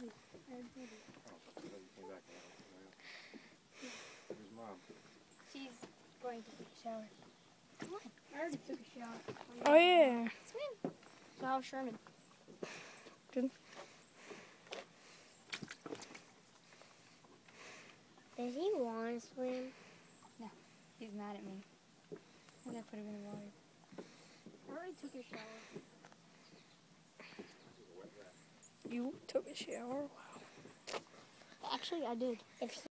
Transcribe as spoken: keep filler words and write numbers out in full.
already. I already told you. Oh, I thought you came back. Where's Mom? She's going to take a shower. Come on. I already took a shower. Oh, yeah. Swim. So how's Sherman? Good. Does he want to swim? No. He's mad at me. I'm going to put him in the water. I already took a shower. You took a shower? Wow. Actually, I did. If